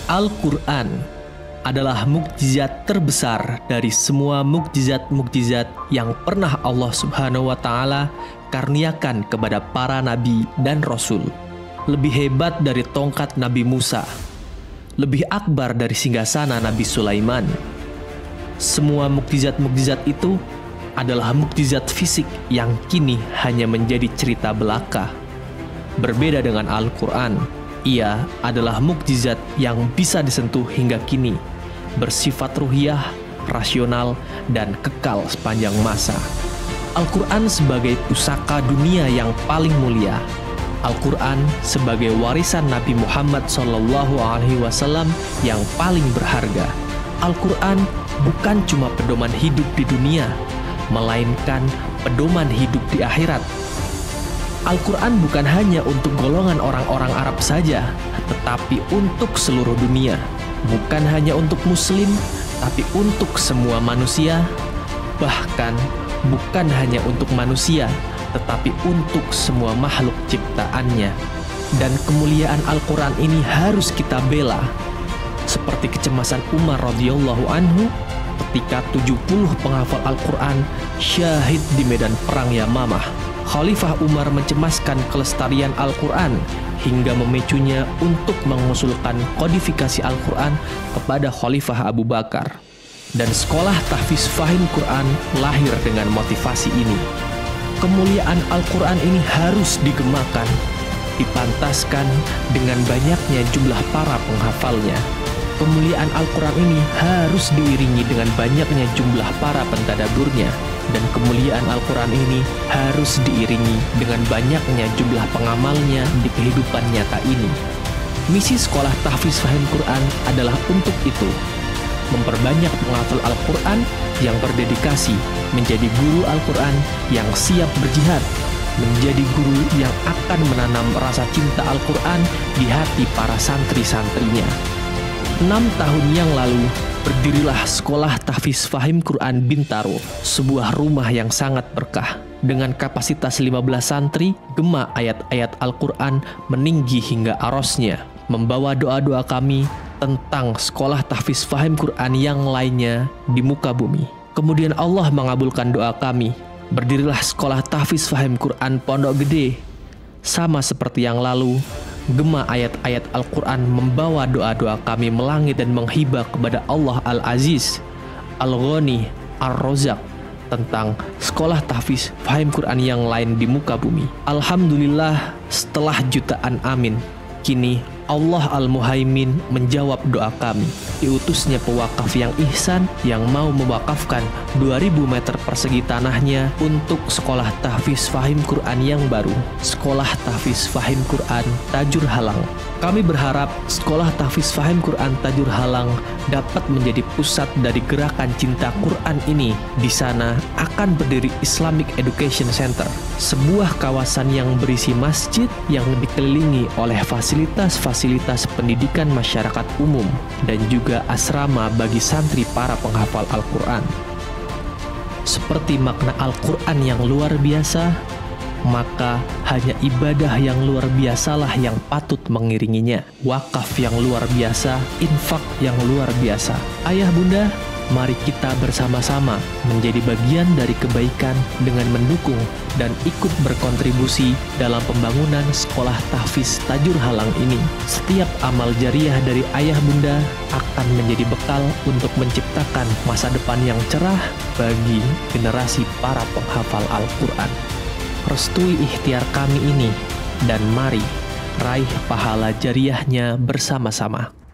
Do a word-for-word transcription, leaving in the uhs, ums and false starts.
Al-Quran adalah mukjizat terbesar dari semua mukjizat-mukjizat yang pernah Allah Subhanahu wa Ta'ala karuniakan kepada para nabi dan rasul. Lebih hebat dari tongkat Nabi Musa, lebih akbar dari singgasana Nabi Sulaiman. Semua mukjizat-mukjizat itu adalah mukjizat fisik yang kini hanya menjadi cerita belaka. Berbeda dengan Al-Quran, ia adalah mukjizat yang bisa disentuh hingga kini, bersifat ruhiyah, rasional, dan kekal sepanjang masa. Al-Quran sebagai pusaka dunia yang paling mulia. Al-Quran sebagai warisan Nabi Muhammad shallallahu alaihi wasallam yang paling berharga. Al-Quran bukan cuma pedoman hidup di dunia, melainkan pedoman hidup di akhirat. Al-Quran bukan hanya untuk golongan orang-orang Arab saja, tetapi untuk seluruh dunia. Bukan hanya untuk muslim, tapi untuk semua manusia. Bahkan bukan hanya untuk manusia, tetapi untuk semua makhluk ciptaannya. Dan kemuliaan Al-Quran ini harus kita bela. Seperti kecemasan Umar radhiyallahu anhu ketika tujuh puluh penghafal Al-Quran syahid di medan perang Yamamah. Khalifah Umar mencemaskan kelestarian Al-Quran hingga memicunya untuk mengusulkan kodifikasi Al-Quran kepada Khalifah Abu Bakar. Dan sekolah tahfiz fahim Quran lahir dengan motivasi ini. Kemuliaan Al-Quran ini harus digemakan, dipantaskan dengan banyaknya jumlah para penghafalnya. Kemuliaan Al-Quran ini harus diiringi dengan banyaknya jumlah para pentadaburnya. Dan kemuliaan Al-Quran ini harus diiringi dengan banyaknya jumlah pengamalnya di kehidupan nyata ini. Misi sekolah tahfiz fahim Quran adalah untuk itu, memperbanyak penghafal Al-Quran yang berdedikasi menjadi guru Al-Quran yang siap berjihad, menjadi guru yang akan menanam rasa cinta Al-Quran di hati para santri-santrinya. Enam tahun yang lalu, berdirilah sekolah tahfiz fahim Quran Bintaro, sebuah rumah yang sangat berkah. Dengan kapasitas lima belas santri, gema ayat-ayat Al-Quran meninggi hingga arosnya, membawa doa-doa kami tentang sekolah tahfiz fahim Quran yang lainnya di muka bumi. Kemudian Allah mengabulkan doa kami. Berdirilah sekolah tahfiz fahim Quran Pondok Gede. Sama seperti yang lalu, gema ayat-ayat Al-Quran membawa doa-doa kami melangit dan menghibah kepada Allah Al-Aziz, Al-Ghani, Ar-Rozak tentang sekolah tahfiz fahim Quran yang lain di muka bumi. Alhamdulillah, setelah jutaan amin, kini Allah Al-Muhaimin menjawab doa kami. Diutusnya pewakaf yang ihsan yang mau mewakafkan dua ribu meter persegi tanahnya untuk sekolah tahfiz fahim Quran yang baru, sekolah tahfiz fahim Quran Tajur Halang. Kami berharap sekolah tahfiz fahim Quran Tajur Halang dapat menjadi pusat dari gerakan cinta Quran ini. Di sana akan berdiri Islamic Education Center, sebuah kawasan yang berisi masjid yang dikelilingi oleh fasilitas-fasilitas pendidikan masyarakat umum dan juga asrama bagi santri para penghafal Al-Quran. Seperti makna Al-Quran yang luar biasa, maka hanya ibadah yang luar biasalah yang patut mengiringinya. Wakaf yang luar biasa, infak yang luar biasa. Ayah bunda, mari kita bersama-sama menjadi bagian dari kebaikan dengan mendukung dan ikut berkontribusi dalam pembangunan sekolah tahfiz Tajur Halang ini. Setiap amal jariah dari ayah bunda akan menjadi bekal untuk menciptakan masa depan yang cerah bagi generasi para penghafal Al-Quran. Restui ikhtiar kami ini dan mari raih pahala jariahnya bersama-sama.